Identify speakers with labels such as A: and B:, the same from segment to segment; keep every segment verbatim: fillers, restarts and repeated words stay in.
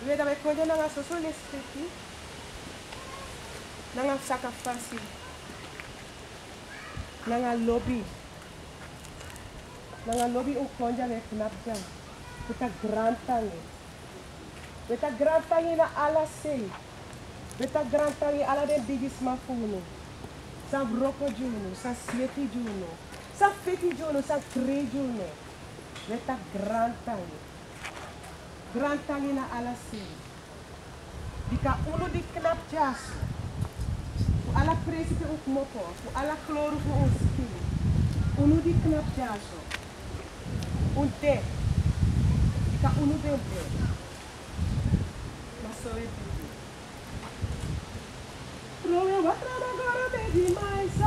A: Veda me konya nanga sosole steki. Nanga sakafasi. Nanga lobby. Nanga lobby u konja me knapja. Kita grantangi. Beta grantangi na ala sei. Beta grantangi ala den bigis mafuno. Sa broko juno, sa sieti juno. Sa feti juno, sa tre juno. Beta grantangi. Grantangi na ala sei. Dika uno di knapjas. Ala presite ook moko, voor alle kloren voor ons skin. Unu di knap jaso. Un te. Ika unu de te. Maar zo is het. Rome watra na goro me di maisa.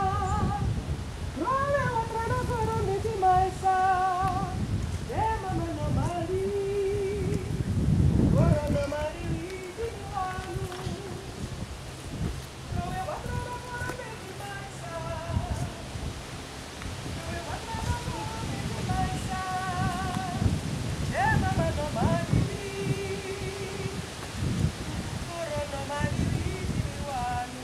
A: Rome watra na goro me di maisa. De mama no mari. Goro no mari di wanu. Rome watra na goro me di maisa. Rome watra na goro me di maisa. De mama no mari. Goro no mari di wanu.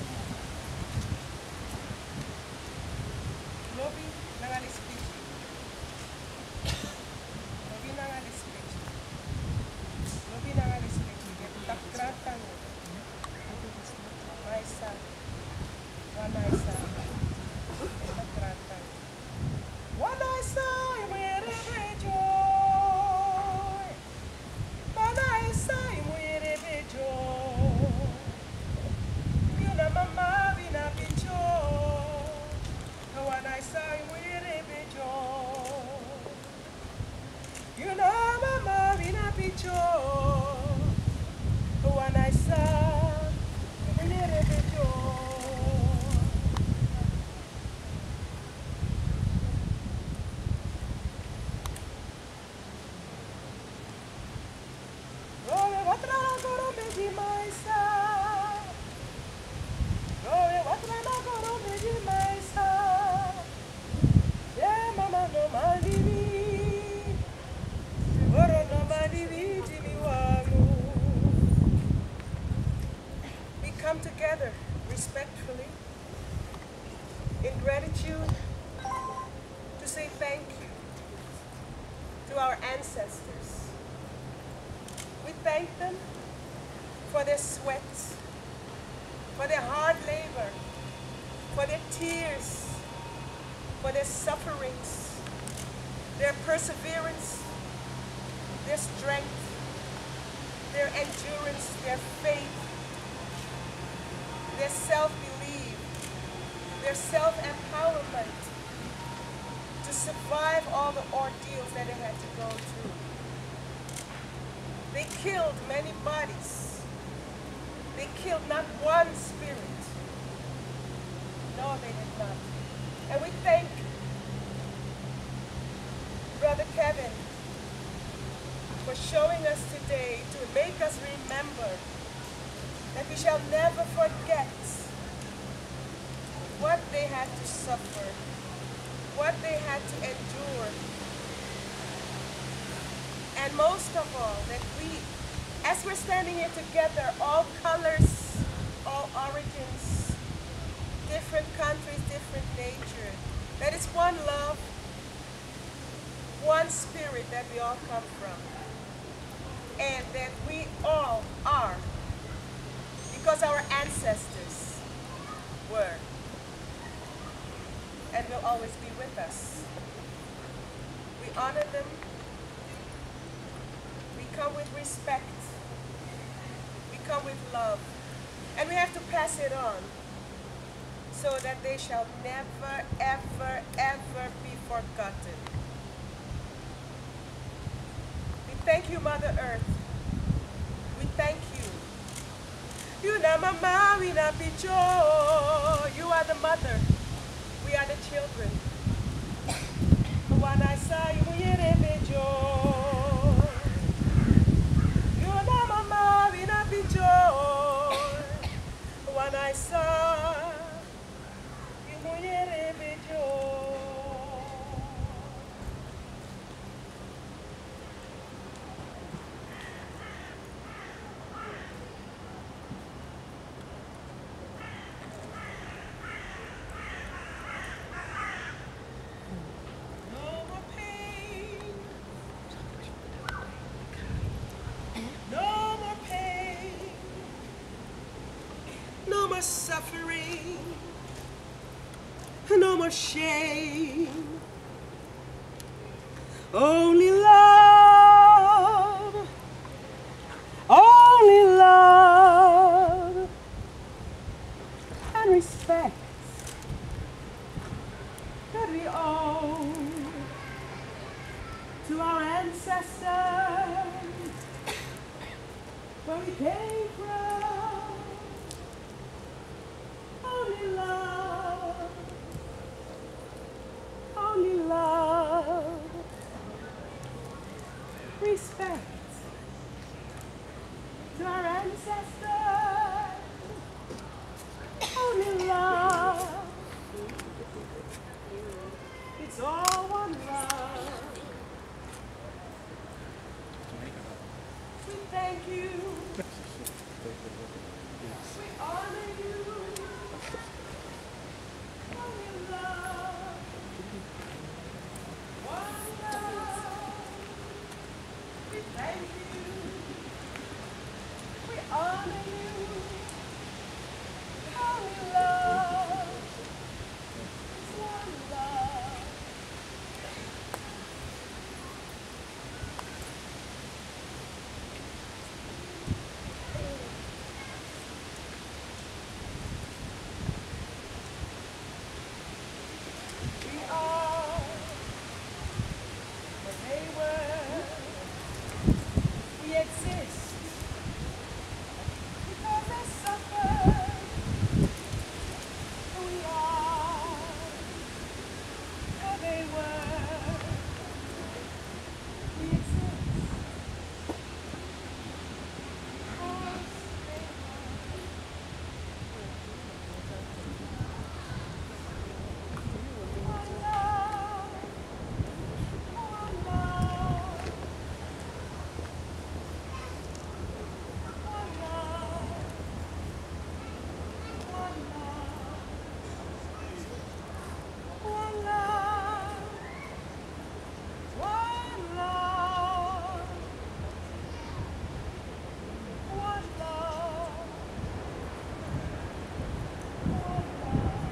A: Lobby nanga speech. Lobby nanga speech. Lobby nanga speech. Get tak kratang. Maisa. Wanaisa. Tak kratang. Wanaisa, imere bejoy. Wanaisa, imere bejoy. Yuna mama vina bejoy. Wanaisa, imere bejoy. Yuna mama vina bejoy. Wanaisa, imere bejoy. Roe watra na goro me di maisa. Roe watra na goro me di maisa. De mama no malivi. Goro no malivi di mi walu. We come together respectfully in gratitude to say thank you to our ancestors. We thank them for their sweat, for their hard labor, for their tears, for their sufferings, their perseverance, their strength, their endurance, their faith, their self-belief, their self-empowerment to survive all the ordeals that they had to go through. They killed many bodies. They killed not one spirit. No, they did not. And we thank Brother Kevin for showing us today to make us remember that we shall never forget what they had to suffer, what they had to endure, and most of all, that we, as we're standing here together, all colors, all origins, different countries, different nature, that it's one love, one spirit that we all come from, and that we all are, because our ancestors were, and will always be with us. We honor them. We come with respect. We come with love. And we have to pass it on so that they shall never, ever, ever be forgotten. We thank you, Mother Earth. We thank you. You na mama, we na picho. You are the mother. We are the children. When I saw you, you picho. You na mama, we na picho. When I saw you, you picho. more suffering, no more shame. Only love, only love and respect that we owe to our ancestors, where we came from. Only love, only love, respect to our ancestors. Only love, it's all one love. We thank you, we honor you. Only love, one love. We thank you, we honor you. Only love, it's one love. We are what they were. We exist because they suffered. We are what they were. We exist because they were. One love, one love, one love, one love, one love, one love, one love, one love.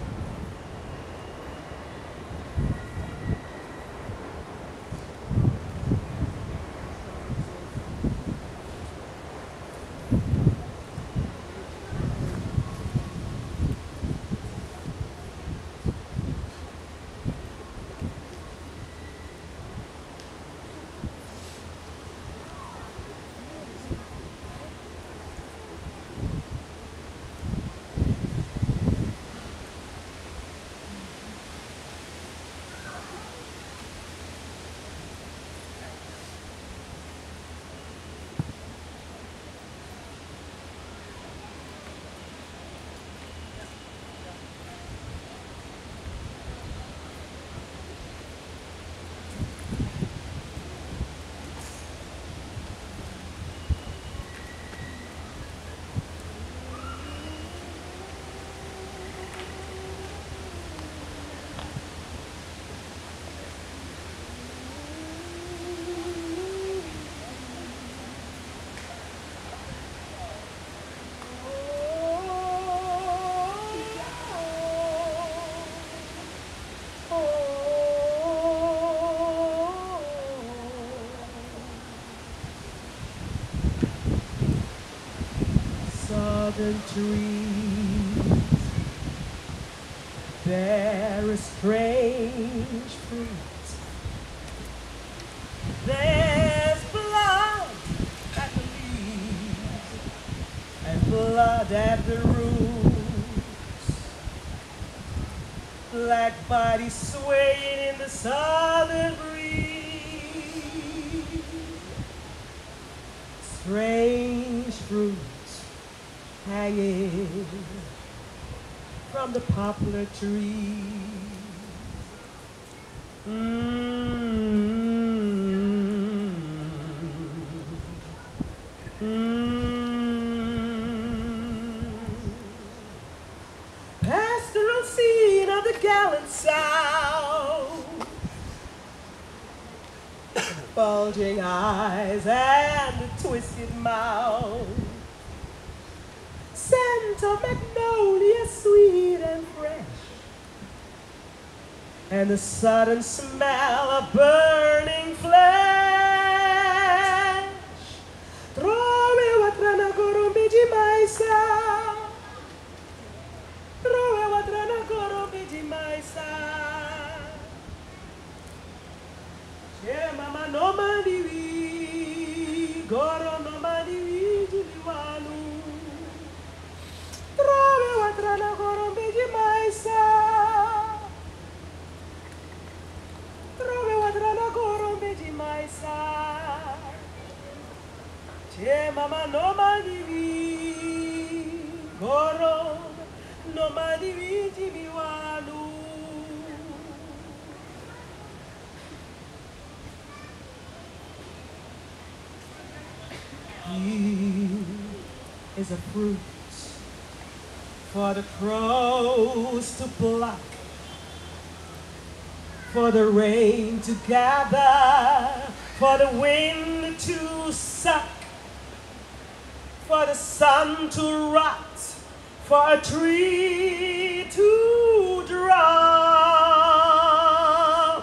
A: Southern trees bear a strange fruit. There's blood at the leaves and blood at the roots. Black bodies swaying in the southern breeze. Strange fruit hanging from the poplar tree. Mm-hmm. Mm-hmm. Pastoral scene of the gallant South, bulging eyes and a twisted mouth. scent of magnolia sweet and fresh, and the sudden smell of burning flesh. Trove watrana gorombe jimaisa, trove watrana gorombe jimaisa. Che mama no mandivi, goro no mandivi jiliwalu. Trove watrana gorombe jimaisa, trove watrana gorombe jimaisa. Che mama no mandivi, goro no mandivi jiliwalu. He is a fruit for the crows to pluck, for the rain to gather, for the wind to suck, for the sun to rot, for a tree to drop.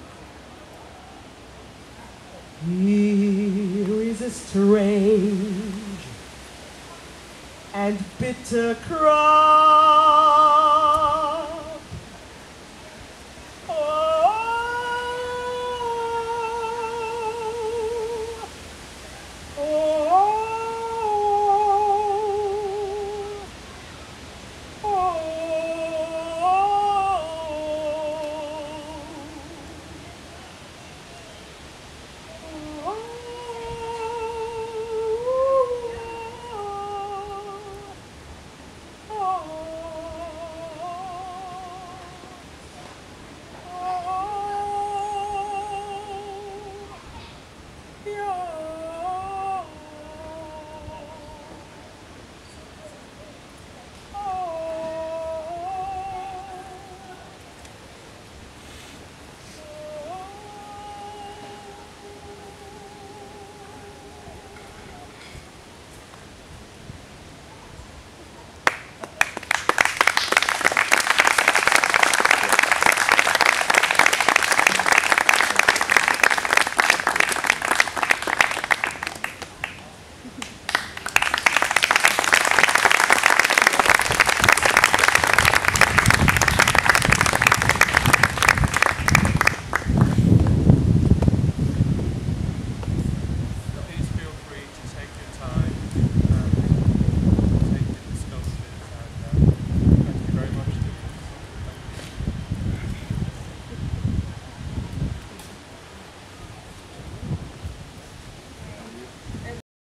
A: Here is a strange and bitter cry.